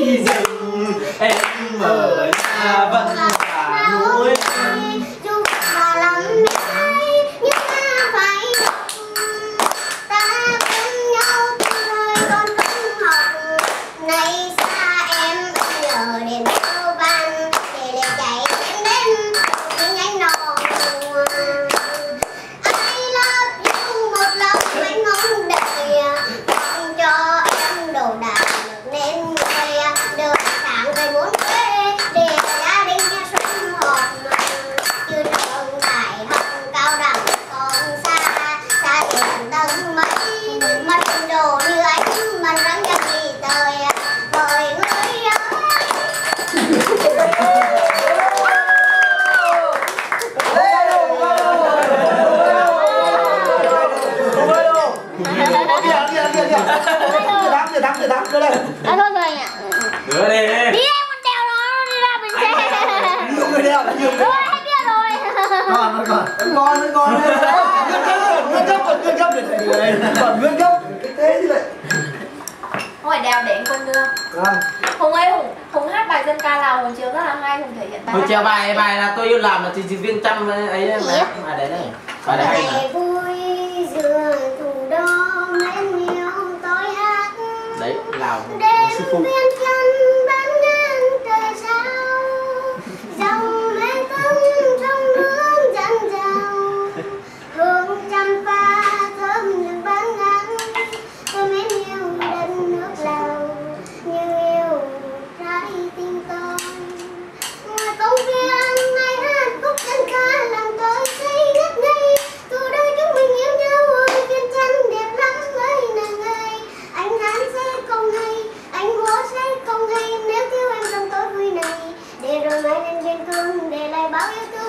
rừng em mở ra vẫn cả núi dù mà lắm mãi nhưng ta phải ta cùng nhau từ thời còn trung học nay xa em nhờ đến đâu ban để chạy em đến những anh nọ I love you một lòng anh ngóng đợi mong cho em đồ đạc được nên người được tháng về muốn quê để gia đình sum họp như trường đại học cao đẳng còn xa xa tiền tầng mấy mặt đồ như anh mà răng cho gì đời bởi người ơi. Đưa đây. À, thôi rồi ạ. Đưa đi. Đi em con đeo nó đi ra bến xe. Nhiều người đeo là nhiều người. Rồi hết biết rồi. Còn nguyên gấp được thầy người. Còn nguyên gấp cái thế như vậy. Không phải đèo để anh Quân đưa. Rồi. Hùng ơi, Hùng hát bài dân ca nào Hùng chiếu rất là hay, Hùng thể hiện bài. Hùng treo bài là tôi yêu làm là chỉ viên trăm ấy mà. Bài đấy này. Bài đấy hay mà. Ngày vui giường thủ đô mến yêu tôi hát. Đấy, Lào sư Đêm phụ. viên chân bán ngang trời sao dòng lên tâm trong nước dần dào hương trăm pha thơm những bán ngang tôi mến yêu đất nước Lào như yêu trái tim tôi ngoài công viên ngày hát khúc dân ca làm tôi say ngất ngây từ đây chúng mình yêu nhau ơi viên chân đẹp lắm với nàng ơi anh hát sẽ không hay anh múa sẽ không hay nếu thiếu em trong tối vui này để rồi mai lên duyên cơn để lại bao yêu thương